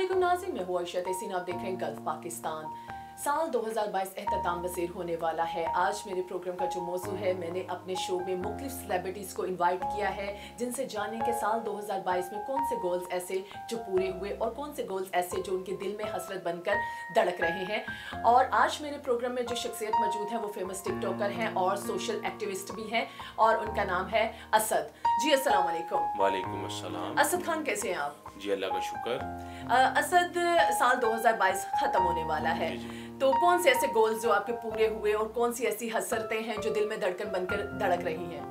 अस्सलामुअलैकुम नाज़रीन, मैं हूँ अर्शद ऐसी। आप देख रहे हैं गल्फ पाकिस्तान। साल 2022 एहतताम पज़ीर होने वाला है। आज मेरे प्रोग्राम का जो मौजू है, मैंने अपने शो में मुख्तलिफ सेलिब्रिटीज़ को इनवाइट किया है जिनसे जानें कि साल 2022 में कौन से गोल्स ऐसे जो पूरे हुए और कौन से गोल्स ऐसे जो उनके दिल में हसरत बनकर धड़क रहे हैं। और आज मेरे प्रोग्राम में जो शख्सियत मौजूद है वो फेमस टिकटॉकर हैं और सोशल एक्टिविस्ट भी हैं और उनका नाम है असद जी। अस्सलाम वालेकुम। वालेकुम अस्सलाम। असद खान, कैसे हैं आप? जी अल्लाह का शुक्र। असद, साल 2022 खत्म होने वाला है, तो कौन से ऐसे गोल्स जो आपके पूरे हुए और कौन सी ऐसी हसरतें हैं जो दिल में धड़कन बनकर धड़क रही हैं?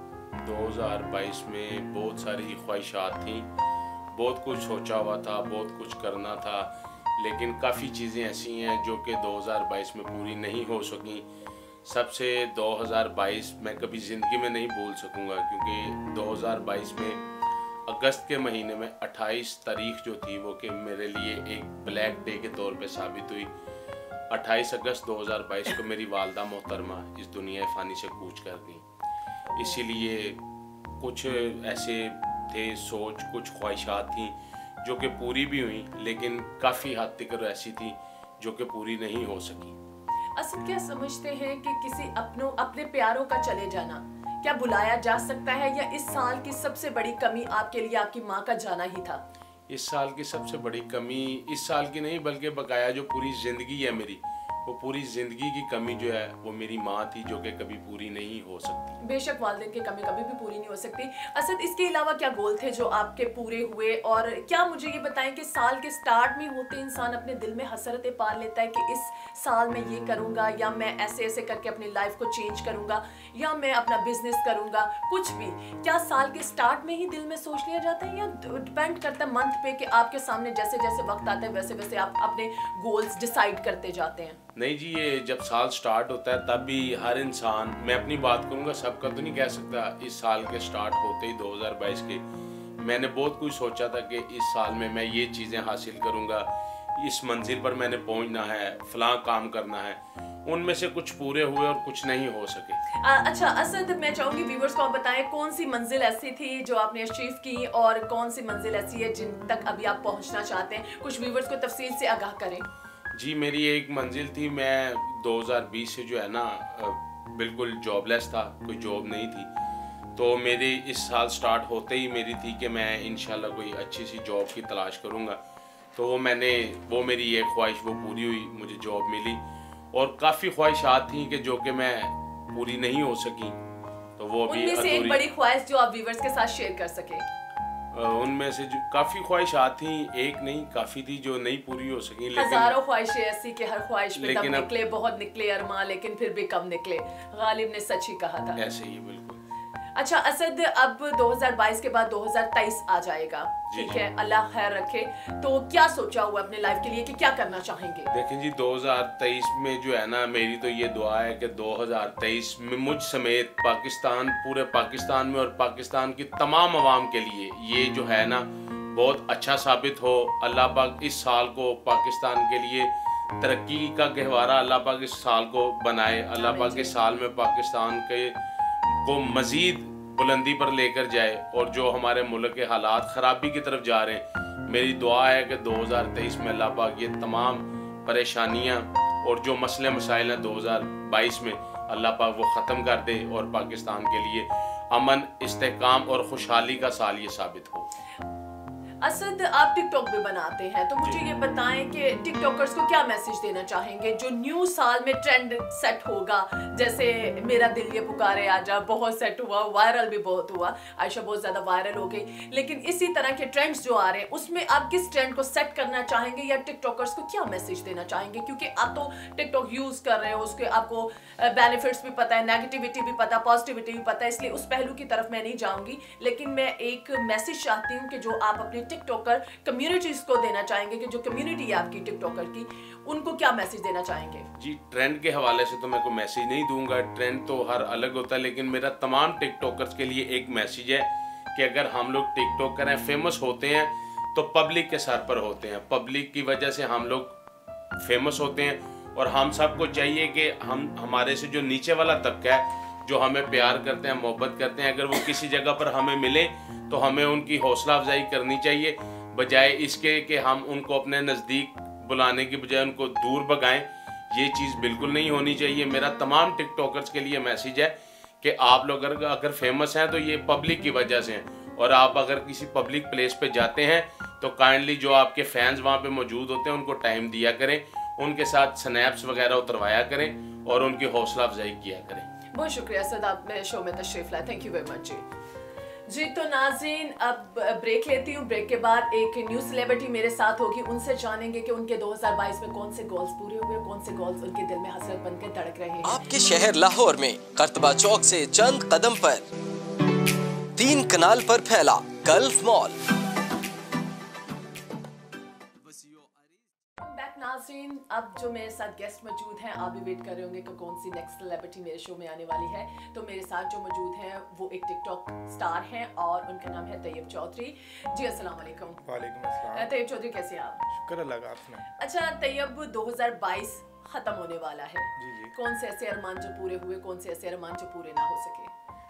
2022 में बहुत सारी ख्वाहिशात थी, बहुत कुछ सोचा हुआ था, बहुत कुछ करना था, लेकिन काफ़ी चीज़ें ऐसी हैं जो कि 2022 में पूरी नहीं हो सकी। सबसे 2022 मैं कभी ज़िंदगी में नहीं भूल सकूँगा, क्योंकि 2022 में अगस्त के महीने में 28 तारीख जो थी वो कि मेरे लिए एक ब्लैक डे के तौर पे साबित हुई। 28 अगस्त 2022 को मेरी वालदा मोहतरमा इस दुनिया फ़ानी से कूच कर गई। इसीलिए कुछ ऐसे थे सोच, कुछ ख्वाहिशात थी जो कि पूरी भी हुई, लेकिन काफ़ी हद तक ऐसी थी जो कि पूरी नहीं हो सकी। असद, क्या समझते हैं कि किसी अपने प्यारों का चले जाना क्या बुलाया जा सकता है, या इस साल की सबसे बड़ी कमी आपके लिए आपकी माँ का जाना ही था? इस साल की सबसे बड़ी कमी इस साल की नहीं बल्कि बकाया जो पूरी ज़िंदगी है मेरी, वो पूरी ज़िंदगी की कमी जो है वो मेरी माँ थी, जो कि कभी पूरी नहीं हो सकती। बेशक वालिदैन की कमी कभी भी पूरी नहीं हो सकती। असद, इसके अलावा क्या गोल थे जो आपके पूरे हुए, और क्या मुझे ये बताएं कि साल के स्टार्ट में होते इंसान अपने दिल में हसरतें पाल लेता है कि इस साल में ये करूँगा, या मैं ऐसे ऐसे करके अपनी लाइफ को चेंज करूँगा, या मैं अपना बिजनेस करूँगा, कुछ भी, क्या साल के स्टार्ट में ही दिल में सोच लिया जाता है, या डिपेंड करता है मंथ पे कि आपके सामने जैसे जैसे वक्त आता है वैसे वैसे आप अपने गोल्स डिसाइड करते जाते हैं? नहीं जी, ये जब साल स्टार्ट होता है तब भी हर इंसान, मैं अपनी बात करूंगा, सबका तो नहीं कह सकता, इस साल के स्टार्ट होते ही 2022 के मैंने बहुत कुछ सोचा था कि इस साल में मैं ये चीज़ें हासिल करूंगा, इस मंजिल पर मैंने पहुंचना है, फलां काम करना है। उनमें से कुछ पूरे हुए और कुछ नहीं हो सके। अच्छा असद, मैं चाहूंगी व्यूवर्स को आप बताएं कौन सी मंजिल ऐसी थी जो आपने अचीव की और कौन सी मंजिल ऐसी है जिन तक अभी आप पहुंचना चाहते हैं। कुछ व्यूवर्स को तफसील से आगाह करें। जी, मेरी एक मंजिल थी, मैं 2020 से जो है ना बिल्कुल जॉबलेस था, कोई जॉब नहीं थी, तो मेरी इस साल स्टार्ट होते ही मेरी थी कि मैं इंशाल्लाह कोई अच्छी सी जॉब की तलाश करूँगा। तो वो मेरी एक ख्वाहिश वो पूरी हुई, मुझे जॉब मिली, और काफ़ी ख्वाहिशात थी कि जो कि मैं पूरी नहीं हो सकी, तो वो भी उनमें से एक बड़ी ख्वाहिश जो आप व्यूवर्स के साथ शेयर कर सके। उनमें से जो काफ़ी ख्वाहिशात थी, एक नहीं काफ़ी थी जो नहीं पूरी हो सकी, लेकिन हजारों ख्वाहिशें ऐसी कि हर ख्वाहिश पे दम निकले, बहुत निकले अरमान, लेकिन फिर भी कम निकले। गालिब ने सच ही कहा था। ऐसे ही बिल्कुल। अच्छा असद, अब 2022 के बाद 2023 आ जाएगा, ठीक है, अल्लाह खैर रखे, तो क्या सोचा हुआ अपने लाइफ के लिए कि क्या करना चाहेंगे? देखें जी, 2023 में जो है ना, मेरी तो ये दुआ है कि 2023 में मुझ समेत पाकिस्तान, पूरे पाकिस्तान में और पाकिस्तान की तमाम आवाम के लिए ये जो है ना बहुत अच्छा साबित हो। अल्लाह पाक इस साल को पाकिस्तान के लिए तरक्की का गहवारा अल्लाह पाक इस साल को बनाए। अल्लाह पाक इस साल में पाकिस्तान को मज़ीद बुलंदी पर लेकर जाए, और जो हमारे मुल्क के हालात ख़राबी की तरफ जा रहे हैं, मेरी दुआ है कि 2023 में अल्लाह पाक ये तमाम परेशानियां और जो मसले मसाइल हैं 2022 में अल्लाह पाक वो ख़त्म कर दे, और पाकिस्तान के लिए अमन, इस्तेहकाम और खुशहाली का साल ये साबित हो। असद, आप टिकटॉक भी बनाते हैं, तो मुझे ये बताएं कि टिकटॉकर्स को क्या मैसेज देना चाहेंगे जो न्यू साल में ट्रेंड सेट होगा? जैसे मेरा दिल ये पुकारे आजा बहुत सेट हुआ, वायरल भी बहुत हुआ, आयशा बहुत ज़्यादा वायरल हो गई, लेकिन इसी तरह के ट्रेंड्स जो आ रहे हैं उसमें आप किस ट्रेंड को सेट करना चाहेंगे, या टिकटॉकर्स को क्या मैसेज देना चाहेंगे? क्योंकि आप तो टिकटॉक यूज़ कर रहे हो, उसके आपको बेनिफिट्स भी पता है, नेगेटिविटी भी पता, पॉजिटिविटी भी पता है, इसलिए उस पहलू की तरफ मैं नहीं जाऊँगी, लेकिन मैं एक मैसेज चाहती हूँ कि जो आप अपने टिकटॉकर कम्युनिटीज को देना चाहेंगे, कि जो कम्युनिटी है आपकी टिकटॉकर की, उनको क्या मैसेज देना चाहेंगे? जी, ट्रेंड के हवाले से तो मैं कोई मैसेज नहीं दूंगा, ट्रेंड तो हर अलग होता है, लेकिन मेरा तमाम टिकटॉकर्स के लिए एक मैसेज है कि अगर हम लोग टिकटॉकर हैं, फेमस होते हैं, तो पब्लिक के सर पर होते हैं, पब्लिक की वजह से हम लोग फेमस होते हैं, और हम सबको चाहिए कि हमारे से जो नीचे वाला तबका है, जो हमें प्यार करते हैं, मोहब्बत करते हैं, अगर वो किसी जगह पर हमें मिले तो हमें उनकी हौसला अफजाई करनी चाहिए। बजाय इसके कि हम उनको अपने नज़दीक बुलाने की बजाय उनको दूर भगाएं। ये चीज़ बिल्कुल नहीं होनी चाहिए। मेरा तमाम टिकटॉकर्स के लिए मैसेज है कि आप लोग अगर फेमस हैं तो ये पब्लिक की वजह से हैं, और आप अगर किसी पब्लिक प्लेस पे जाते हैं तो काइंडली जो आपके फैंस वहाँ पे मौजूद होते हैं उनको टाइम दिया करें, उनके साथ स्नैप्स वगैरह उतरवाया करें और उनकी हौसला अफजाई किया करें। बहुत शुक्रिया सद, आप मेरे शो में तशरीफ लाए, थैंक यू वेरी मच जी। तो नाज़रीन, अब ब्रेक लेती हूँ। ब्रेक के बाद एक न्यू सेलिब्रिटी मेरे साथ होगी, उनसे जानेंगे कि उनके 2022 में कौन से गोल्स पूरे हुए, कौन से गोल्स उनके दिल में हसरत बनकर धड़क रहे हैं। आपके शहर लाहौर में करतबा चौक से चंद कदम पर 3 कनाल पर फैला गल्फ मॉल। नाज़रीन, अब जो मेरे साथ गेस्ट मौजूद हैं, आप भी वेट कर रहे होंगे कि कौन सी नेक्स्ट सेलिब्रिटी मेरे शो में आने वाली है। तो मेरे साथ जो मौजूद हैं वो एक टिकटॉक स्टार हैं और उनका नाम है तैयब चौधरी जी। अस्सलाम वालेकुम। वालेकुम अस्सलाम। तैयब चौधरी, कैसे हैं आप? शुक्र अल्लाह का, आप सुनाएं। अच्छा तैयब, 2022 खत्म होने वाला है। जी। कौन से ऐसे अरमान जो पूरे हुए, कौन से ऐसे अरमान जो पूरे ना हो सके?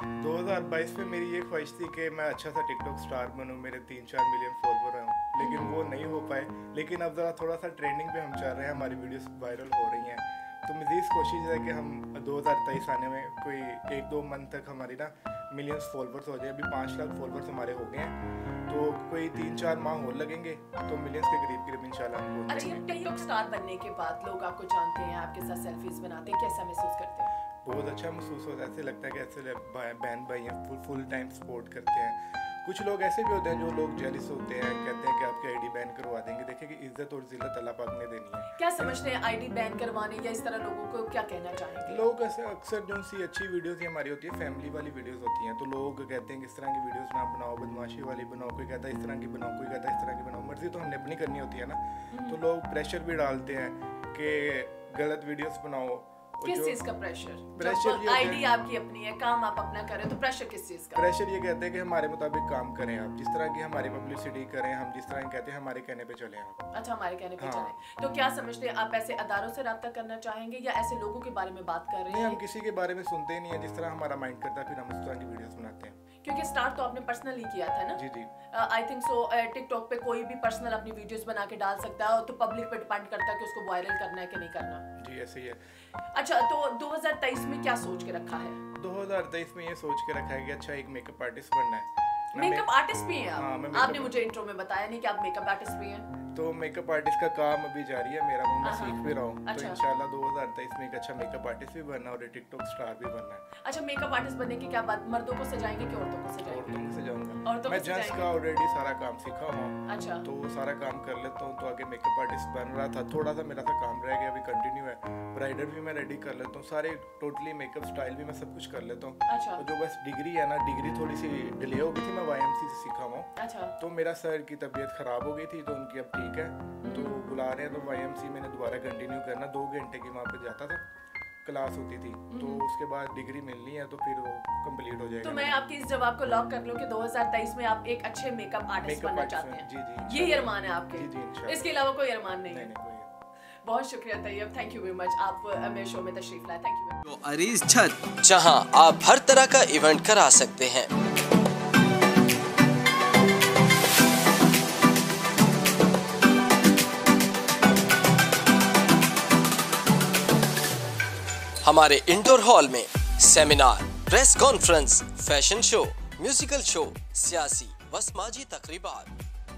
2022 में मेरी ये ख्वाहिश थी कि मैं अच्छा सा टिकटॉक स्टार बनूं, मेरे 3-4 मिलियन फॉलोवर हों, लेकिन वो नहीं हो पाए। लेकिन अब ज़रा थोड़ा सा ट्रेंडिंग पे हम चल रहे हैं, हमारी वीडियोस वायरल हो रही हैं, तो मज़ीद कोशिश है कि हम 2023 आने में कोई 1-2 मंथ तक हमारी ना मिलियंस फॉलोवर्स हो जाए। अभी 5 लाख फॉलोवर्स हमारे हो गए हैं, तो कोई 3-4 माह और लगेंगे तो मिलियंस के करीब इंशाल्लाह हम पहुंच अच्छा, जाएंगे। टिकटॉक स्टार बनने के बाद लोग आपको जानते हैं, आपके साथ सेल्फीज बनाते हैं, कैसा महसूस करते हैं? बहुत अच्छा महसूस होता है, ऐसे लगता है कि ऐसे बहन भाई हैं, फुल टाइम सपोर्ट करते हैं। कुछ लोग ऐसे भी होते हैं जो लोग जेलिस होते हैं, कहते हैं कि आपकी आईडी बैन करवा देंगे। देखिए कि इज्जत और जिल्लत अल्लाह पाक ने देनी है। क्या समझते हैं आईडी बैन करवाने या इस तरह लोगों को क्या कहना चाहेंगे? लोग अक्सर जो सी अच्छी वीडियोस ही हमारी होती है, फैमिली वाली वीडियोस होती हैं, तो लोग कहते हैं कि इस तरह की वीडियोस ना बनाओ, बदमाशी वाली बनाओ। कोई कहता है इस तरह की बनाओ, कोई कहता है इस तरह की बनाओ। मर्जी तो हमने अपनी करनी होती है ना, तो लोग प्रेशर भी डालते हैं कि गलत वीडियोस बनाओ। किस चीज का प्रेशर? प्रेशर आईडी आपकी अपनी है, काम आप अपना करें, तो प्रेशर किस चीज का? प्रेशर ये कहते हैं कि हमारे मुताबिक काम करें आप, जिस तरह की हमारी पब्लिसिटी करें, हम जिस तरह कहते हैं हमारे कहने पे चलें आप। अच्छा, हमारे कहने पे हाँ। चलें। तो क्या समझते हैं आप, ऐसे अदारों से रब्ता करना चाहेंगे या ऐसे लोगों के बारे में बात कर रहे नहीं, हैं? हम किसी के बारे में सुनते ही नहीं है, जिस तरह हमारा माइंड करता है फिर हम उस तरह की वीडियोस बनाते हैं। क्योंकि स्टार्ट तो आपने पर्सनली किया था ना? जी। आई थिंक सो टिकटॉक पे कोई भी पर्सनल अपनी वीडियोस बना के डाल सकता है, तो पब्लिक पे डिपेंड करता है कि उसको वायरल करना है कि नहीं करना। जी ऐसे ही है। अच्छा, तो 2023 में क्या सोच के रखा है? 2023 में ये सोच के रखा है कि अच्छा एक मेकअप आर्टिस्ट बनना है। मेकअप आर्टिस्ट भी हैं आप? हाँ, मैं आपने मुझे इंट्रो में बताया नहीं कि आप मेकअप आर्टिस्ट भी हैं। तो मेकअप आर्टिस्ट का काम अभी जारी है मेरा, वो मैं सीख भी रहा हूँ। तो अच्छा। इंशाल्लाह 2023 में एक अच्छा मेकअप आर्टिस्ट भी बनना और टिकटॉक स्टार भी बनना है। अच्छा, मेकअप आर्टिस्ट बनने की क्या बात, मर्दों को सजाएंगे कि औरतों को सजाएंगे? औरतों को सजाऊंगा। औरतों मैं को जेंट्स सजाएंगे। का ऑलरेडी सारा काम सीखा हुआ हूँ, अच्छा, तो वो सारा काम कर लेता हूँ। तो आगे मेकअप आर्टिस्ट बन रहा था, थोड़ा सा मेरा सा काम रह गया, अभी कंटिन्यू है। ब्राइडल भी मैं रेडी कर लेता हूँ, सारे टोटली मेकअप स्टाइल भी मैं सब कुछ कर लेता हूँ। अच्छा, तो जो बस डिग्री है ना, डिग्री थोड़ी सी डिले हो गई थी, मैं YMC से सीखा हुआ हूँ। अच्छा, तो मेरा सर की तबीयत ख़राब हो गई थी, तो उनकी अब ठीक है, तो बुला रहे हैं। तो YMC मैंने दोबारा कंटिन्यू करना, 2 घंटे की वहाँ पे जाता था, क्लास होती थी। तो उसके बाद डिग्री मिलनी है, तो फिर वो कंप्लीट हो जाएगा। तो मैं आपकी इस जवाब को लॉक कर लूं कि 2023 में आप एक अच्छे मेकअप आर्टिस्ट Makeup बनना artist चाहते हैं? जी यही अरमान है आपके? जी इंशाल्लाह। इसके अलावा कोई अरमान नहीं है? नहीं कोई। बहुत शुक्रिया Tayyab, thank you very much, आप मेरे शो में तशरीफ लाए, थैंक यू। तो अरीज छत, जहां आप हर तरह का इवेंट करा सकते हैं। हमारे इंडोर हॉल में seminar, press conference, fashion show, musical show, सियासी व समाजी तकरीबात।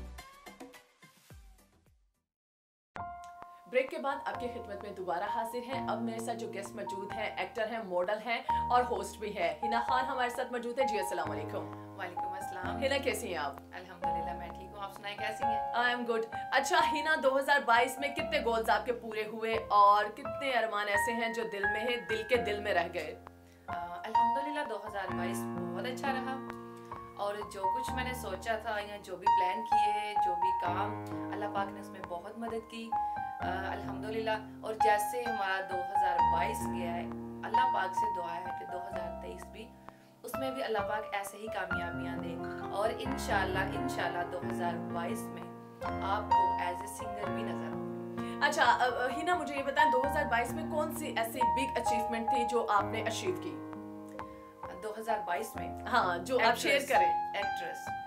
ब्रेक के बाद आपकी खिदमत में दोबारा हाजिर हैं। अब मेरे साथ जो गेस्ट मौजूद हैं, एक्टर हैं, मॉडल हैं और होस्ट भी है, हिना खान हमारे साथ मौजूद है। जी अस्सलाम वालेकुम। वालेकुम अस्सलाम। हिना कैसी हैं आप? अल्हम्दुलिल्लाह मैं ठीक हूँ, आप सुनाएं कैसी हैं? I am good. अच्छा हिना, 2022 में कितने गोल्स आपके पूरे हुए और कितने अरमान ऐसे हैं जो दिल में है, दिल के दिल में रह गए? अल्हम्दुलिल्लाह 2022 बहुत अच्छा रहा और जो कुछ मैंने सोचा था या जो भी प्लान किए हैं, जो भी काम, अल्लाह पाक ने उसमें बहुत मदद की अल्हम्दुलिल्लाह। और जैसे हमारा 2022 गया है, अल्लाह पाक से दुआ है कि 2023 भी उसमें भी अल्लाह पाक ऐसे ही कामयाबियां दे और इंशाल्लाह 2022 में आपको एज ए सिंगर भी नजर आऊंगी। अच्छा हिना, मुझे ये बताएं 2022 में कौन सी ऐसी बिग अचीवमेंट थी जो आपने अचीव की? 2022 में हाँ, जो आप शेयर करें। एक्ट्रेस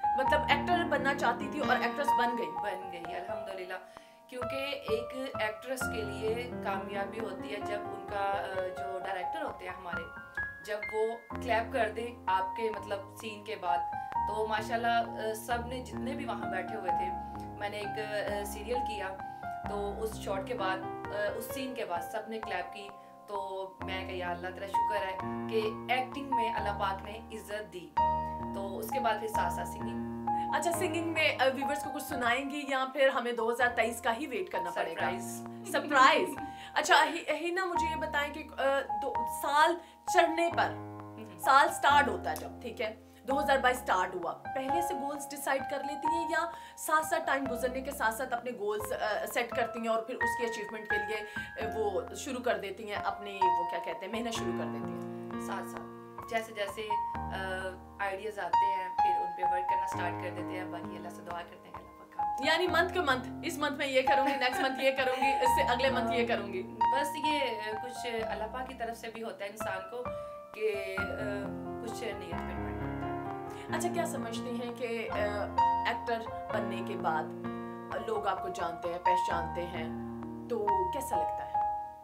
मतलब एक्टर बनना चाहती थी और एक्ट्रेस बन गई अल्हम्दुलिल्लाह। क्योंकि एक एक्ट्रेस के लिए कामयाबी होती है जब उनका जो डायरेक्टर होते हैं हमारे, जब वो क्लैप कर दें आपके मतलब सीन के बाद, तो माशाल्लाह सब ने जितने भी वहाँ बैठे हुए थे, मैंने एक सीरियल किया तो उस शॉट के बाद उस सीन के बाद सब ने क्लैप की, तो मैं कहा या अल्लाह तेरा शुक्र है कि एक्टिंग में अल्लाह पाक ने इज्जत दी। तो उसके बाद फिर साथ साथ सिंगिंग। अच्छा, सिंगिंग में व्यूवर्स को कुछ सुनाएंगी या फिर हमें 2023 का ही वेट करना पड़ेगा? सरप्राइज। अच्छा हिना, मुझे ये बताएं कि साल चढ़ने पर, साल स्टार्ट होता है जब, ठीक है, 2022 स्टार्ट हुआ, पहले से गोल्स डिसाइड कर लेती हैं या साथ साथ टाइम गुजरने के साथ साथ अपने गोल्स सेट करती हैं और फिर उसकी अचीवमेंट के लिए वो शुरू कर देती हैं अपनी, वो क्या कहते हैं, मेहनत शुरू कर देती हैं? साथ साथ जैसे जैसे आइडियाज आते हैं फिर उन पे वर्क करना स्टार्ट कर देते हैं, बाकी अल्लाह से दुआ करते हैं कि अल्लाह पक्का। यानी मंथ के मंथ, इस मंथ में ये करूंगी, नेक्स्ट मंथ ये करूंगी, इससे अगले मंथ ये करूंगी। बस ये कुछ अल्लाह पाक की तरफ से भी होता है इंसान को कि कुछ नियत पे डिपेंड करता है। अच्छा, क्या समझती हैं कि एक्टर बनने के बाद लोग आपको जानते हैं, पहचानते हैं, तो कैसा लगता है?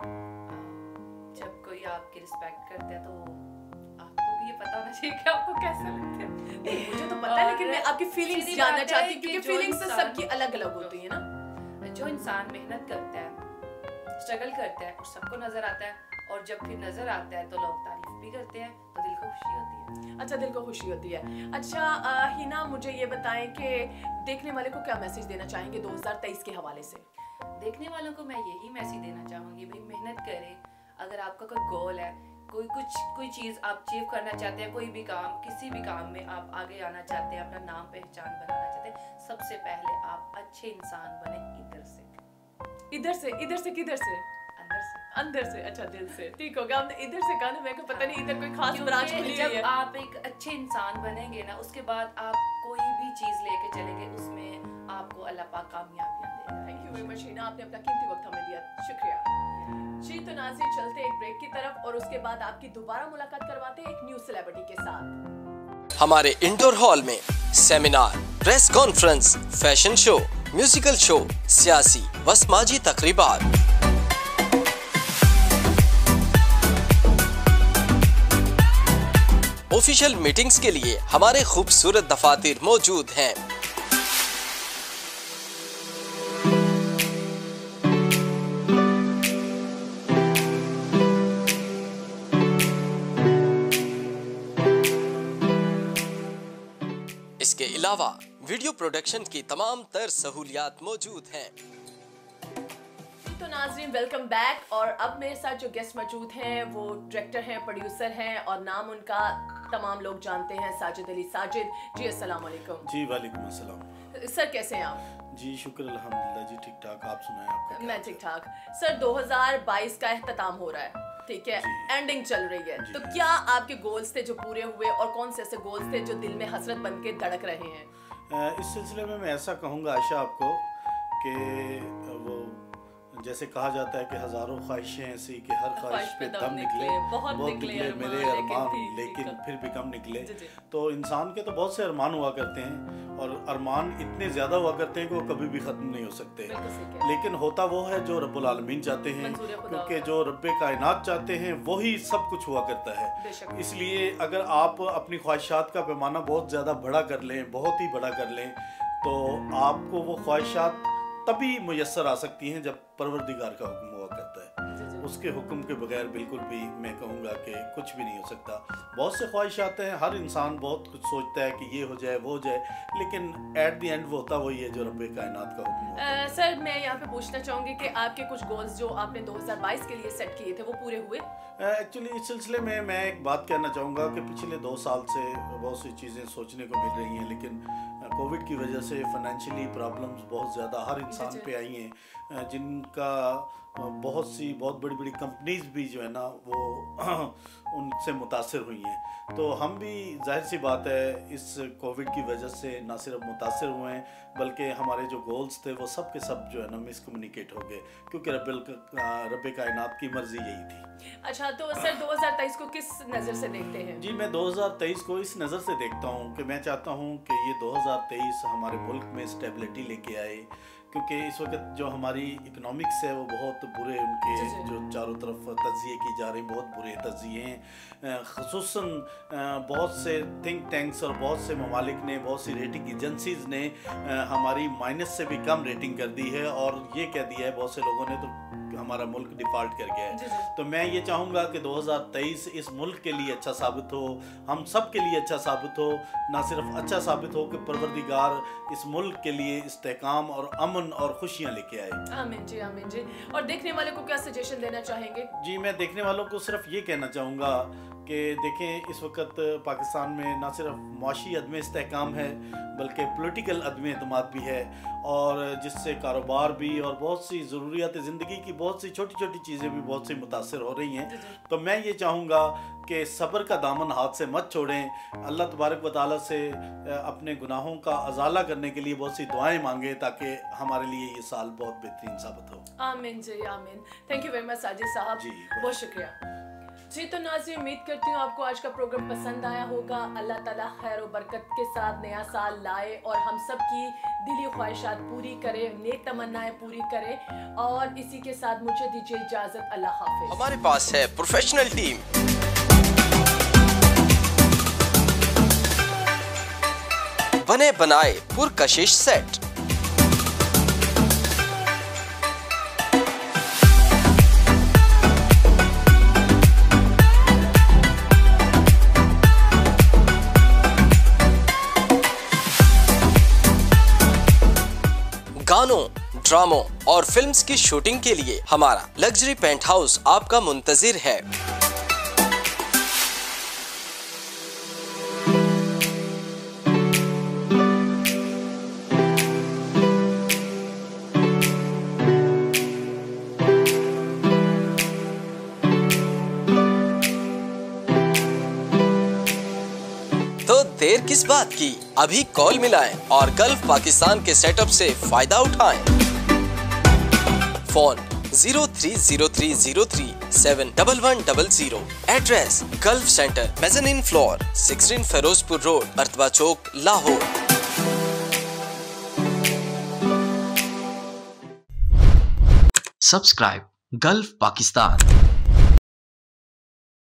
जब कोई आपकी रिस्पेक्ट करता है तो आपको भी ये पता होना चाहिए कि आपको कैसा लगता है। मुझे तो पता है, लेकिन मैं आपकी फीलिंग्स जानना चाहती हूँ क्योंकि फीलिंग्स तो सबकी अलग-अलग होती है ना। जो इंसान मेहनत करता है, स्ट्रगल करता है और सबको नजर आता है, और जब फिर नजर आता है तो लोग तारीफ भी करते हैं, तो दिल को खुशी होती है। अच्छा, दिल को खुशी होती है। अच्छा हिना, मुझे ये बताएं कि देखने वाले को क्या मैसेज देना चाहेंगे 2023 के हवाले से? देखने वालों को मैं यही मैसेज देना चाहूँगी, भाई मेहनत करें। अगर आपका कोई गोल है, कोई चीज़ आप अचीव करना चाहते हैं, कोई भी काम, किसी भी काम में आप आगे आना चाहते हैं, अपना नाम पहचान बनाना चाहते हैं, सबसे पहले आप अच्छे इंसान बने इधर से किधर से? अंदर से। अच्छा, दिल से। ठीक हो गया, हमने इधर से कहा ना, मेरे को पता नहीं इधर कोई खास ब्रांच खुली है। जब आप एक अच्छे इंसान बनेंगे ना, उसके बाद आप कोई भी चीज लेके चलेंगे, उसमें आपको अल्लाह पाक कामयाबियां देगा। Thank you very much Hina, आपने अपना कीमती वक्त हमें दिया, शुक्रिया जी। तो नाज़रीन, चलते एक ब्रेक की तरफ और उसके बाद आपकी दोबारा मुलाकात करवाते हैं एक न्यू सेलिब्रिटी के साथ। हमारे इंडोर हॉल में seminar, press conference, fashion show, musical show, सियासी व समाजी तकरीबात। ऑफिशियल मीटिंग्स के लिए हमारे खूबसूरत दफातर मौजूद हैं। इसके अलावा वीडियो प्रोडक्शन की तमाम तर सहूलियात मौजूद हैं। तो नाज़रीन, वेलकम बैक। और अब मेरे साथ जो गेस्ट मौजूद हैं वो डायरेक्टर हैं, प्रोड्यूसर हैं और नाम उनका तमाम लोग जानते हैं, साजिद अली। साजिद जी, अस्सलाम वालेकुम। जी वालेकुम अस्सलाम। सर कैसे हैं आप? जी शुक्र अल्हम्दुलिल्लाह जी, ठीक ठाक। आप सुनाएं, आपका क्या मैं हाल ठीक है? ठाक। सर 2022 का एख्तिताम हो रहा है, ठीक है, एंडिंग चल रही है, तो क्या आपके गोल्स थे जो पूरे हुए और कौन से ऐसे गोल्स थे जो दिल में हसरत बन के धड़क रहे हैं? इस सिलसिले में मैं ऐसा कहूँगा आयशा आपको कि वो जैसे कहा जाता है कि हजारों ख्वाहिशें ऐसी कि हर ख्वाहिश पे दम निकले, बहुत निकले मेरे अरमान, लेकिन फिर भी कम निकले। तो इंसान के तो बहुत से अरमान हुआ करते हैं और अरमान इतने ज़्यादा हुआ करते हैं कि वो कभी भी ख़त्म नहीं हो सकते, लेकिन होता वो है जो रब्बुल आलमीन चाहते हैं, क्योंकि जो रब्बे कायनात चाहते हैं वही सब कुछ हुआ करता है। इसलिए अगर आप अपनी ख्वाहिशात का पैमाना बहुत ज़्यादा बड़ा कर लें, बहुत ही बड़ा कर लें, तो आपको वो ख्वाहिशात तभी मुयस्सर आ सकती हैं जब परवरदिगार का हुक्म हुआ करता है। उसके हुक्म के बगैर बिल्कुल भी मैं कहूँगा कि कुछ भी नहीं हो सकता। बहुत से ख्वाहिशात हैं, हर इंसान बहुत कुछ सोचता है कि ये हो जाए वो हो जाए, लेकिन एट द एंड वो होता वही है जो रब्बे कायनात का हुक्म होता है। सर मैं यहाँ पे पूछना चाहूँगी कि आपके कुछ गोल्स जो आपने 2022 के लिए सेट किए थे वो पूरे हुए? एक्चुअली इस सिलसिले में मैं एक बात कहना चाहूँगा कि पिछले 2 साल से बहुत सी चीज़ें सोचने को मिल रही हैं, लेकिन कोविड की वजह से फाइनेंशियली प्रॉब्लम्स बहुत ज़्यादा हर इंसान पे आई हैं, जिनका बहुत बड़ी कंपनीज भी जो है ना वो उनसे मुतासिर हुई हैं। तो हम भी जाहिर सी बात है इस कोविड की वजह से ना सिर्फ मुतासिर हुए हैं बल्कि हमारे जो गोल्स थे वो सब के सब जो है ना मिसकम्युनिकेट हो गए, क्योंकि रब्बे कायनात की मर्जी यही थी। अच्छा, तो सर 2023 को किस नज़र से देखते हैं? जी, मैं 2023 को इस नज़र से देखता हूँ कि मैं चाहता हूँ कि ये 2023 हमारे मुल्क में स्टेबिलिटी लेके आए, क्योंकि इस वक्त जो हमारी इकोनॉमिक्स है वो बहुत बुरे, उनके जो चारों तरफ तज्जिए की जा रही बहुत बुरे तज्जिए हैं। ख़ुसूसन बहुत से थिंक टैंक्स और बहुत से ममालिक ने, बहुत सी रेटिंग एजेंसीज़ ने हमारी माइनस से भी कम रेटिंग कर दी है और ये कह दिया है बहुत से लोगों ने तो हमारा मुल्क डिफ़ॉल्ट कर गया है। तो मैं ये चाहूँगा कि 2023 इस मुल्क के लिए अच्छा साबित हो, हम सब के लिए अच्छा साबित हो, ना सिर्फ अच्छा साबित हो कि परवरदिगार इस मुल्क के लिए इस्तेकाम और अमन और खुशियाँ लेके आए। आमीन जी, आमीन जी। और देखने वाले को क्या सजेशन देना चाहेंगे? जी, मैं देखने वालों को सिर्फ ये कहना चाहूँगा कि देखें, इस वक्त पाकिस्तान में ना सिर्फ मुआशी अदम इस्तेकाम है बल्कि पॉलिटिकल अदम एतमाद भी है, और जिससे कारोबार भी और बहुत सी ज़रूरियात ज़िंदगी की बहुत सी छोटी छोटी चीज़ें भी बहुत सी मुतासर हो रही हैं। तो मैं ये चाहूँगा कि सब्र का दामन हाथ से मत छोड़ें, अल्लाह तबारक व तआला से अपने गुनाहों का अजाला करने के लिए बहुत सी दुआएं मांगे ताकि हमारे लिए ये साल बहुत बेहतरीन साबित हो। आमीन जी, आमीन। Thank you very much Sajid साहब, जी, बहुत शुक्रिया जी। तो नाज़रीन, उम्मीद करती हूँ आपको आज का प्रोग्राम पसंद आया होगा। अल्लाह ताला खैर और बरकत के साथ नया साल लाए और हम सब की दिली ख्वाहिशात पूरी करे, नेक तमन्नाएं पूरी करे, और इसी के साथ मुझे दीजिए इजाजत। अल्लाह हाफिज। हमारे पास है प्रोफेशनल टीम, बने बनाए पुरकशिश सेट, गानों, ड्रामों और फिल्म्स की शूटिंग के लिए हमारा लग्जरी पेंट हाउस आपका मुंतजिर है। तो देर किस बात की, अभी कॉल मिलाएं और गल्फ पाकिस्तान के सेटअप से फायदा उठाएं। Phone 030303711100। Address Gulf centre, mezzanine floor, 16 Ferozepur road, अर्तबा चौक, लाहौर। Subscribe Gulf Pakistan.